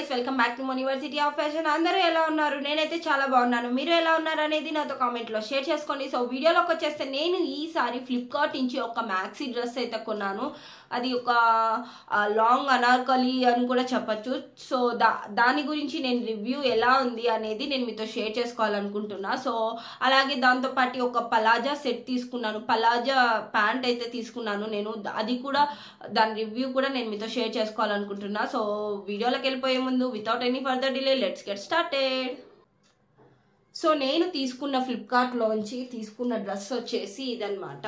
Welcome back to university of fashion. అందరూ ఎలా ఉన్నారు? నేనైతే చాలా బాగున్నాను. మీరు ఎలా ఉన్నారు అనేది నాతో కామెంట్లో షేర్ చేసుకోండి. సో వీడియోలోకి వచ్చేస్తే నేను ఈసారి ఫ్లిప్కార్ట్ నుంచి ఒక మ్యాక్సీ డ్రెస్ అయితే కొన్నాను. అది ఒక లాంగ్ అనార్కలి అని కూడా చెప్పచ్చు. సో దాని గురించి నేను రివ్యూ ఎలా ఉంది అనేది నేను మీతో షేర్ చేసుకోవాలనుకుంటున్నా. సో అలాగే దాంతోపాటు ఒక పలాజా సెట్ తీసుకున్నాను, పలాజా ప్యాంట్ అయితే తీసుకున్నాను నేను. అది కూడా దాని రివ్యూ కూడా నేను మీతో షేర్ చేసుకోవాలనుకుంటున్నా. సో వీడియోలోకి వెళ్ళిపోయే ముందు without any further delay let's get started. So నేను తీసుకున్న ఫ్లిప్కార్ట్లోంచి తీసుకున్న డ్రెస్ వచ్చేసి ఇదన్నమాట.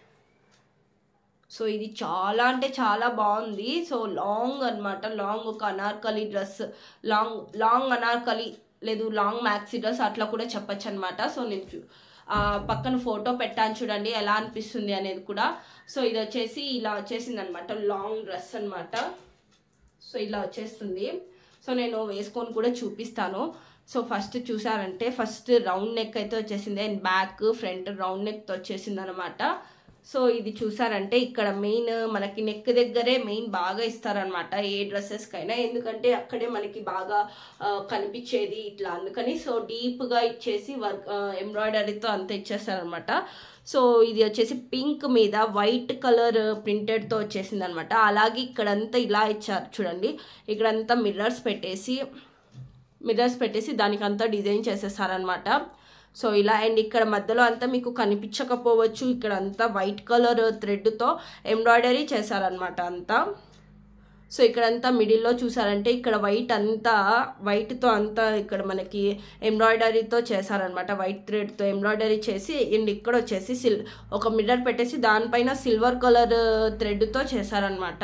సో ఇది చాలా అంటే చాలా బాగుంది. సో లాంగ్ అనమాట, లాంగ్ ఒక అనార్కలి డ్రెస్, లాంగ్ అనార్కలి లేదు లాంగ్ మ్యాక్సీ డ్రెస్ అట్లా కూడా చెప్పచ్చు అనమాట. సో నేను పక్కన ఫోటో పెట్టాను చూడండి ఎలా అనిపిస్తుంది అనేది కూడా. సో ఇది వచ్చేసి ఇలా వచ్చేసింది అనమాట, లాంగ్ డ్రెస్ అనమాట. సో ఇలా వచ్చేస్తుంది. సో నేను వేసుకొని కూడా చూపిస్తాను. సో ఫస్ట్ చూసారంటే ఫస్ట్ రౌండ్ నెక్ అయితే వచ్చేసింది అండ్ బ్యాక్ ఫ్రంట్ రౌండ్ నెక్తో వచ్చేసింది అనమాట. సో ఇది చూసారంటే ఇక్కడ మెయిన్ మనకి నెక్ దగ్గరే మెయిన్ బాగా ఇస్తారనమాట ఏ డ్రెస్సెస్కైనా, ఎందుకంటే అక్కడే మనకి బాగా కనిపించేది ఇట్లా, అందుకని సో డీప్గా ఇచ్చేసి వర్క్ ఎంబ్రాయిడరీతో అంతా ఇచ్చేస్తారనమాట. సో ఇది వచ్చేసి పింక్ మీద వైట్ కలర్ ప్రింటెడ్తో వచ్చేసింది అనమాట. అలాగే ఇక్కడంతా ఇలా ఇచ్చారు చూడండి, ఇక్కడంతా మిర్రర్స్ పెట్టేసి దానికంతా డిజైన్ చేసేసారనమాట. సో ఇలా అండ్ ఇక్కడ మధ్యలో అంతా మీకు కనిపించకపోవచ్చు, ఇక్కడ అంతా వైట్ కలర్ థ్రెడ్తో ఎంబ్రాయిడరీ చేశారనమాట అంతా. సో ఇక్కడంతా మిడిల్లో చూసారంటే ఇక్కడ వైట్తో అంతా ఇక్కడ మనకి ఎంబ్రాయిడరీతో చేశారనమాట, వైట్ థ్రెడ్తో ఎంబ్రాయిడరీ చేసి అండ్ ఇక్కడ వచ్చేసి ఒక మిర్రర్ పెట్టేసి దానిపైన సిల్వర్ కలర్ థ్రెడ్తో చేశారనమాట.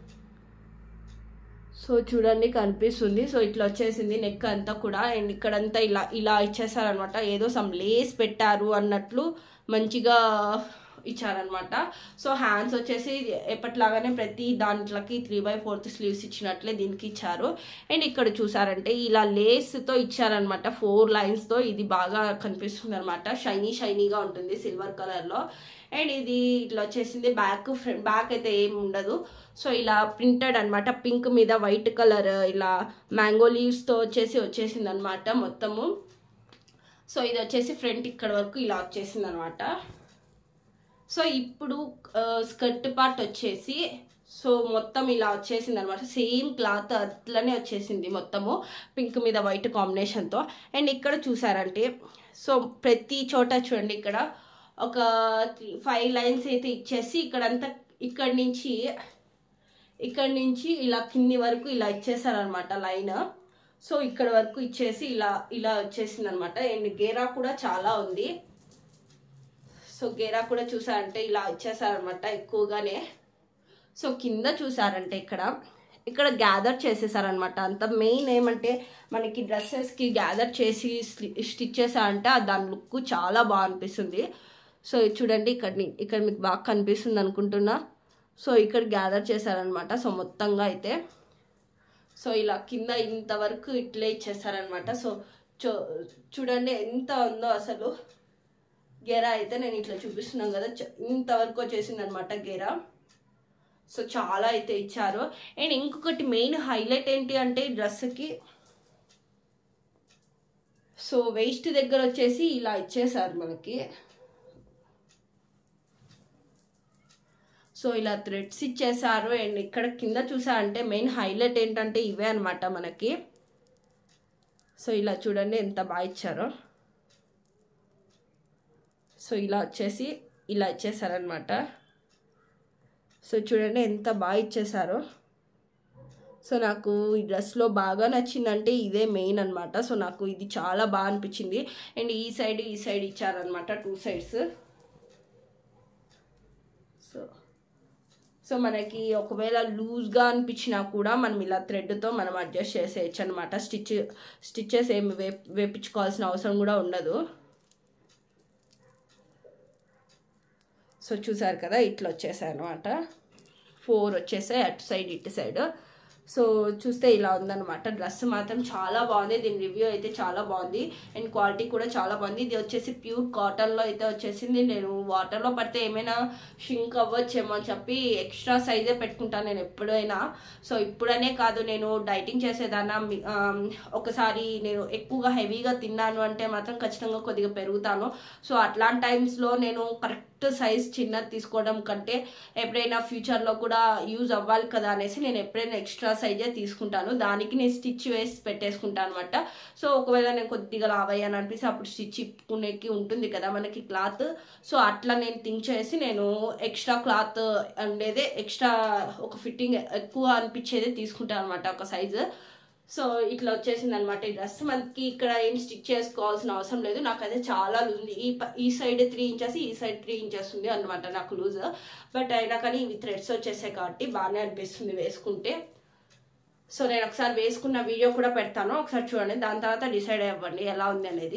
సో చూడండి కనిపిస్తుంది. సో ఇట్లా వచ్చేసింది నెక్ అంతా కూడా అండ్ ఇక్కడంతా ఇలా ఇచ్చేసారనమాట, ఏదో సమ్ లేస్ పెట్టారు అన్నట్లు మంచిగా ఇచ్చారనమాట. సో హ్యాండ్స్ వచ్చేసి ఎప్పటిలాగానే ప్రతి దాంట్లోకి 3/4 స్లీవ్స్ ఇచ్చినట్లే దీనికి ఇచ్చారు. అండ్ ఇక్కడ చూసారంటే ఇలా లేస్తో ఇచ్చారనమాట 4 లైన్స్తో. ఇది బాగా కనిపిస్తుంది అనమాట, షైనీగా ఉంటుంది సిల్వర్ కలర్లో. అండ్ ఇది ఇట్లా వచ్చేసింది. బ్యాక్ అయితే ఏమి ఉండదు. సో ఇలా ప్రింటెడ్ అనమాట, పింక్ మీద వైట్ కలర్ ఇలా మ్యాంగో లీవ్స్తో వచ్చేసింది అనమాట మొత్తము. సో ఇది వచ్చేసి ఫ్రంట్ ఇక్కడ వరకు ఇలా వచ్చేసింది అనమాట. సో ఇప్పుడు స్కర్ట్ పార్ట్ వచ్చేసి సో మొత్తం ఇలా వచ్చేసింది అనమాట, సేమ్ క్లాత్ అట్లనే వచ్చేసింది మొత్తము పింక్ మీద వైట్ కాంబినేషన్తో. అండ్ ఇక్కడ చూసారంటే సో ప్రతి చోట చూడండి ఇక్కడ ఒక 5 లైన్స్ అయితే ఇచ్చేసి ఇక్కడంతా ఇక్కడ నుంచి ఇలా కింది వరకు ఇలా ఇచ్చేసారనమాట లైన్. సో ఇక్కడ వరకు ఇచ్చేసి ఇలా వచ్చేసింది అనమాట. అండ్ గేరా కూడా చాలా ఉంది. సో గేరా కూడా చూసారంటే ఇలా ఇచ్చేసారనమాట ఎక్కువగానే. సో కింద చూసారంటే ఇక్కడ గ్యాదర్ చేసేసారనమాట. అంత మెయిన్ ఏమంటే మనకి డ్రెస్సెస్కి గ్యాదర్ చేసి స్టిచ్ చేసారంటే దాని లుక్ చాలా బాగా అనిపిస్తుంది. సో చూడండి ఇక్కడ మీకు బాగా కనిపిస్తుంది అనుకుంటున్నా. సో ఇక్కడ గ్యాదర్ చేశారనమాట. సో మొత్తంగా అయితే సో ఇలా కింద ఇంతవరకు ఇట్లే ఇచ్చేసారనమాట. సో చూడండి ఎంత ఉందో అసలు గేరా అయితే. నేను ఇట్లా చూపిస్తున్నాను కదా, ఇంతవరకు వచ్చేసింది అనమాట గేరా. సో చాలా అయితే ఇచ్చారు. అండ్ ఇంకొకటి మెయిన్ హైలైట్ ఏంటి అంటే డ్రెస్కి సో వేస్ట్ దగ్గర వచ్చేసి ఇలా ఇచ్చేసారు మనకి. సో ఇలా థ్రెడ్స్ ఇచ్చేసారు. అండ్ ఇక్కడ కింద చూసారంటే మెయిన్ హైలైట్ ఏంటంటే ఇవే అనమాట మనకి. సో ఇలా చూడండి ఎంత బాగా ఇచ్చారో. సో ఇలా ఇచ్చేసారనమాట. సో చూడండి ఎంత బాగా ఇచ్చేసారో. సో నాకు ఈ డ్రెస్లో బాగా నచ్చిందంటే ఇదే మెయిన్ అనమాట. సో నాకు ఇది చాలా బాగా అనిపించింది. అండ్ ఈ సైడ్ ఇచ్చారనమాట 2 సైడ్స్. సో మనకి ఒకవేళ లూజ్గా అనిపించినా కూడా మనం ఇలా థ్రెడ్తో మనం అడ్జస్ట్ చేసేయచ్చు అనమాట. స్టిచ్చెస్ ఏమి వేపించుకోవాల్సిన అవసరం కూడా ఉండదు. సో చూసారు కదా ఇట్లా వచ్చేసాయి అనమాట, 4 వచ్చేసాయి అటు సైడ్ ఇటు సైడ్. సో చూస్తే ఇలా ఉందన్నమాట. డ్రెస్ మాత్రం చాలా బాగుంది, దీని రివ్యూ అయితే చాలా బాగుంది అండ్ క్వాలిటీ కూడా చాలా బాగుంది. ఇది వచ్చేసి ప్యూర్ కాటన్లో అయితే వచ్చేసింది. నేను వాటర్లో పడితే ఏమైనా షింక్ అవ్వచ్చేమో అని చెప్పి ఎక్స్ట్రా సైజే పెట్టుకుంటాను నేను ఎప్పుడైనా. సో ఇప్పుడనే కాదు, నేను డైటింగ్ చేసేదాన్నా, ఒకసారి నేను ఎక్కువగా హెవీగా తిన్నాను అంటే మాత్రం ఖచ్చితంగా కొద్దిగా పెరుగుతాను. సో అట్లాంటి టైమ్స్లో నేను కరెక్ట్ సైజ్ చిన్నది తీసుకోవడం కంటే ఎప్పుడైనా ఫ్యూచర్లో కూడా యూజ్ అవ్వాలి కదా అనేసి నేను ఎప్పుడైనా ఎక్స్ట్రా సైజే తీసుకుంటాను. దానికి నేను స్టిచ్ వేసి పెట్టేసుకుంటాను అనమాట. సో ఒకవేళ నేను కొద్దిగా లావయ్యాను అనిపిస్తే అప్పుడు స్టిచ్ ఇప్పుకునేకి ఉంటుంది కదా మనకి క్లాత్. సో అట్లా నేను థింక్ చేసి నేను ఎక్స్ట్రా క్లాత్ ఉండేదే, ఎక్స్ట్రా ఒక ఫిట్టింగ్ ఎక్కువ అనిపించేదే తీసుకుంటాను అనమాట ఒక సైజు. సో ఇట్లా వచ్చేసింది అనమాట ఈ డ్రెస్. మనకి ఇక్కడ ఏం స్టిచ్ చేసుకోవాల్సిన అవసరం లేదు. నాకైతే చాలా లూజ్ ఉంది. ఈ సైడ్ 3 ఇంచెస్, ఈ సైడ్ 3 ఇంచెస్ ఉంది అనమాట నాకు లూజ్. బట్ అయినా కానీ ఇవి థ్రెడ్స్ వచ్చేసాయి కాబట్టి బాగానే అనిపిస్తుంది వేసుకుంటే. సో నేను ఒకసారి వేసుకున్న వీడియో కూడా పెడతాను, ఒకసారి చూడండి. దాని తర్వాత డిసైడ్ అవ్వండి ఎలా ఉంది అనేది.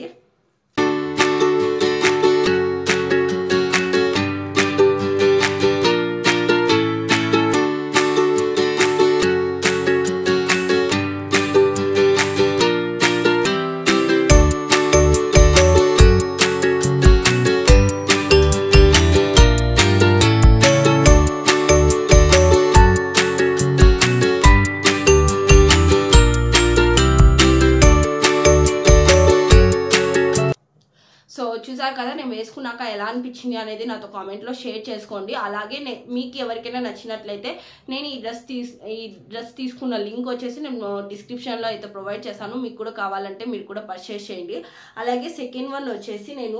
సో చూసారు కదా, నేను వేసుకున్నాక ఎలా అనిపించింది అనేది నాతో కామెంట్లో షేర్ చేసుకోండి. అలాగే మీకు ఎవరికైనా నచ్చినట్లయితే నేను ఈ డ్రెస్ తీసుకున్న లింక్ వచ్చేసి నేను డిస్క్రిప్షన్లో అయితే ప్రొవైడ్ చేశాను. మీకు కూడా కావాలంటే మీరు కూడా పర్చేస్ చేయండి. అలాగే సెకండ్ వన్ వచ్చేసి నేను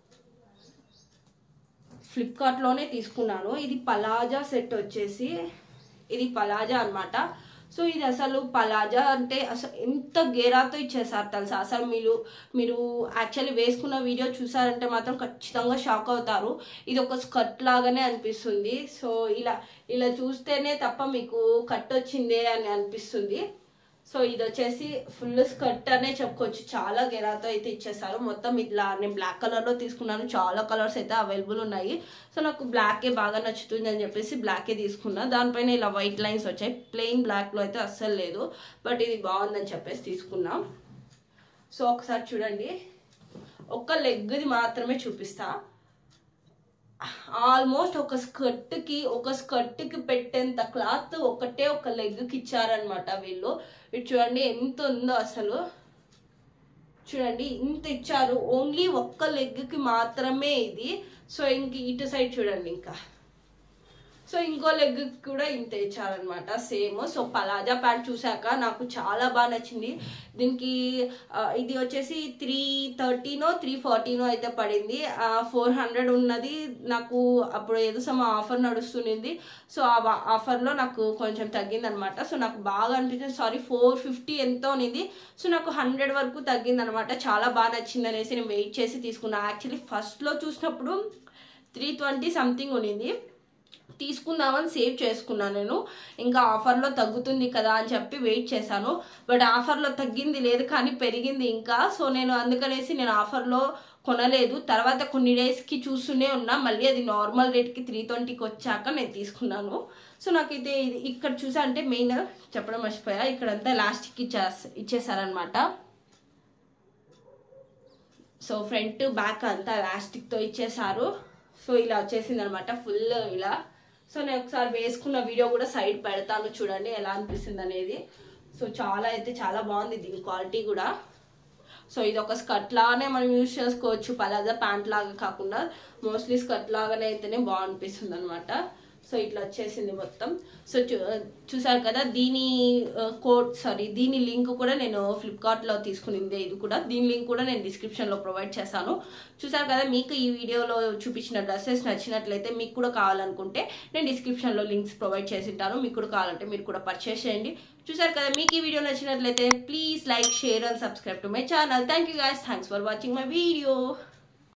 ఫ్లిప్కార్ట్లోనే తీసుకున్నాను. ఇది పలాజా సెట్ వచ్చేసి, ఇది పలాజా అనమాట. సో ఇది అసలు పలాజా అంటే అసలు ఎంత గేరాతో ఇచ్చేసారు తెలుసా. అసలు మీరు యాక్చువల్లీ వేసుకున్న వీడియో చూసారంటే మాత్రం ఖచ్చితంగా షాక్ అవుతారు. ఇది ఒక స్కర్ట్ లాగానే అనిపిస్తుంది. సో ఇలా చూస్తేనే తప్ప మీకు కట్ వచ్చిందే అని అనిపిస్తుంది. సో ఇది వచ్చేసి ఫుల్ స్కర్ట్ అనే చెప్పుకోవచ్చు. చాలా గెరాతో అయితే ఇచ్చేసారు. మొత్తం ఇట్లా నేను బ్లాక్ కలర్లో తీసుకున్నాను. చాలా కలర్స్ అయితే అవైలబుల్ ఉన్నాయి. సో నాకు బ్లాకే బాగా నచ్చుతుంది అని చెప్పేసి బ్లాకే తీసుకున్నా. దానిపైన ఇలా వైట్ లైన్స్ వచ్చాయి. ప్లెయిన్ బ్లాక్లో అయితే అస్సలు లేదు. బట్ ఇది బాగుందని చెప్పేసి తీసుకున్నాం. సో ఒకసారి చూడండి, ఒక్క లెగ్ది మాత్రమే చూపిస్తా. ఆల్మోస్ట్ ఒక స్కర్ట్కి పెట్టేంత క్లాత్ ఒక లెగ్కి ఇచ్చారనమాట వీళ్ళు. ఇటు చూడండి ఎంత ఉందో అసలు. చూడండి ఇంత ఇచ్చారు, ఓన్లీ ఒక్క లెగ్కి మాత్రమే ఇది. సో ఇటు సైడ్ చూడండి, సో ఇంకో లెగ్ కూడా ఇంత ఇచ్చారనమాట సేమ్. సో పలాజా ప్యాంట్ చూసాక నాకు చాలా బాగా నచ్చింది. దీనికి ఇది వచ్చేసి 330నో 340నో అయితే పడింది. 400 ఉన్నది నాకు అప్పుడు ఏదో ఆఫర్ నడుస్తుంది. సో ఆ ఆఫర్లో నాకు కొంచెం తగ్గింది అనమాట. సో నాకు బాగా అనిపించింది. 450 ఎంతో ఉన్నది. సో నాకు 100 వరకు తగ్గింది అనమాట. చాలా బాగా నచ్చింది అనేసి నేను వెయిట్ చేసి తీసుకున్నాను. యాక్చువల్లీ ఫస్ట్లో చూసినప్పుడు 320 సంథింగ్ ఉన్నింది. తీసుకుందామని సేవ్ చేసుకున్నాను నేను. ఇంకా ఆఫర్లో తగ్గుతుంది కదా అని చెప్పి వెయిట్ చేశాను. బట్ ఆఫర్లో తగ్గింది లేదు, కానీ పెరిగింది ఇంకా. సో నేను అందుకనేసి నేను ఆఫర్లో కొనలేదు. తర్వాత కొన్ని డేస్కి చూస్తూనే ఉన్నా. మళ్ళీ అది నార్మల్ రేట్కి 320కి వచ్చాక నేను తీసుకున్నాను. సో నాకైతే ఇక్కడ చూసా అంటే మెయిన్ చెప్పడం మర్చిపోయా, ఇక్కడంతా లాస్టిక్ ఇచ్చేసారనమాట. సో ఫ్రంట్ బ్యాక్ అంతా లాస్టిక్తో ఇచ్చేసారు. సో ఇలా వచ్చేసింది అనమాట ఫుల్ ఇలా. సో నేను ఒకసారి వేసుకున్న వీడియో కూడా సైడ్ పెడతాను, చూడండి ఎలా అనిపిస్తుంది అనేది. సో చాలా బాగుంది దీని క్వాలిటీ కూడా. సో ఇది ఒక స్కర్ట్ లాగానే మనం యూజ్ చేసుకోవచ్చు, పలాజా ప్యాంట్ లాగా కాకుండా మోస్ట్లీ స్కర్ట్ లాగానే అయితేనే బాగా అనిపిస్తుంది అనమాట. సో ఇట్లా వచ్చేసింది మొత్తం. సో చూసారు కదా, దీని లింక్ కూడా నేను ఫ్లిప్కార్ట్లో తీసుకునిందే. ఇది కూడా దీని లింక్ కూడా నేను డిస్క్రిప్షన్లో ప్రొవైడ్ చేశాను. చూసారు కదా, మీకు ఈ వీడియోలో చూపించిన డ్రెస్సెస్ నచ్చినట్లయితే మీకు కూడా కావాలనుకుంటే నేను డిస్క్రిప్షన్లో లింక్స్ ప్రొవైడ్ చేసి ఉంటాను. మీకు కూడా కావాలంటే మీరు కూడా పర్చేస్ చేయండి. చూసారు కదా, మీకు ఈ వీడియో నచ్చినట్లయితే please like, share and subscribe to my channel. Thank you guys, thanks for watching my video.